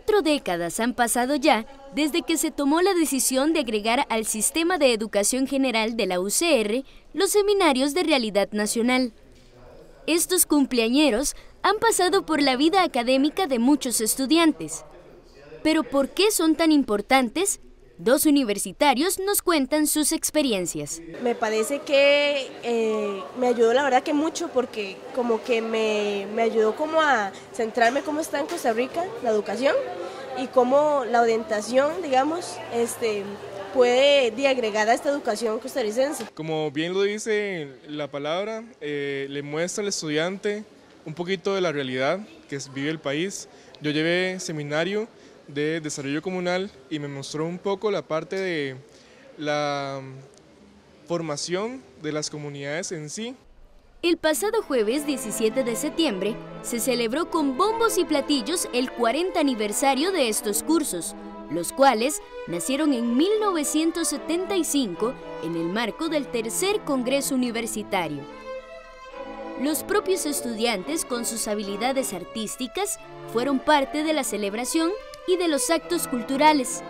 4 décadas han pasado ya desde que se tomó la decisión de agregar al Sistema de Educación General de la UCR los seminarios de realidad nacional. Estos cumpleañeros han pasado por la vida académica de muchos estudiantes. ¿Pero por qué son tan importantes? 2 universitarios nos cuentan sus experiencias. Me parece que me ayudó la verdad que mucho porque como que me ayudó como a centrarme cómo está en Costa Rica la educación y cómo la orientación, digamos, puede agregar a esta educación costarricense. Como bien lo dice la palabra, le muestra al estudiante un poquito de la realidad que vive el país. Yo llevé seminario de desarrollo comunal y me mostró un poco la parte de la formación de las comunidades en sí. El pasado jueves 17 de septiembre se celebró con bombos y platillos el 40 aniversario de estos cursos, los cuales nacieron en 1975 en el marco del tercer Congreso Universitario. Los propios estudiantes con sus habilidades artísticas fueron parte de la celebración y de los actos culturales.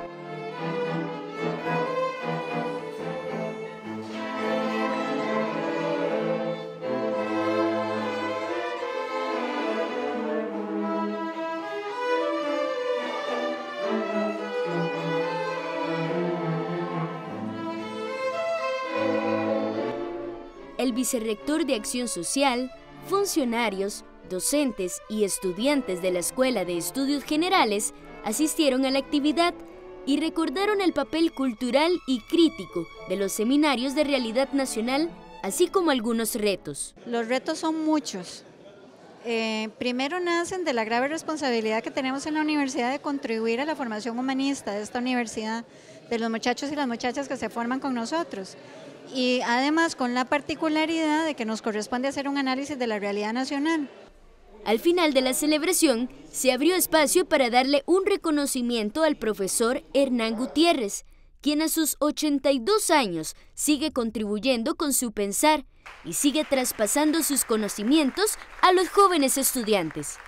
El vicerrector de Acción Social, funcionarios, docentes y estudiantes de la Escuela de Estudios Generales asistieron a la actividad y recordaron el papel cultural y crítico de los seminarios de realidad nacional, así como algunos retos. Los retos son muchos. Primero nacen de la grave responsabilidad que tenemos en la universidad de contribuir a la formación humanista de esta universidad, de los muchachos y las muchachas que se forman con nosotros. Y además con la particularidad de que nos corresponde hacer un análisis de la realidad nacional. Al final de la celebración, se abrió espacio para darle un reconocimiento al profesor Hernán Gutiérrez, quien a sus 82 años sigue contribuyendo con su pensar y sigue traspasando sus conocimientos a los jóvenes estudiantes.